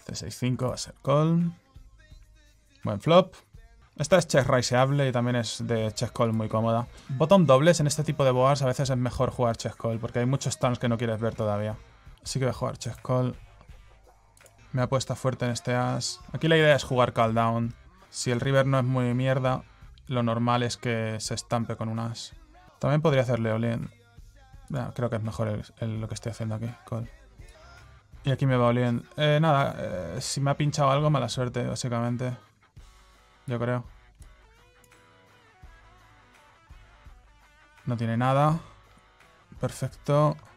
C6-5 va a ser call. Buen flop. Esta es check raiseable y también es de check call muy cómoda. Bottom dobles en este tipo de boards a veces es mejor jugar check call porque hay muchos turns que no quieres ver todavía. Así que voy a jugar check call. Me apuesta fuerte en este as. Aquí la idea es jugar call down. Si el river no es muy mierda, lo normal es que se estampe con un as. También podría hacerle all-in. Creo que es mejor lo que estoy haciendo aquí. Call. Y aquí me va all-in. Nada, si me ha pinchado algo, mala suerte, básicamente. Yo creo. No tiene nada. Perfecto.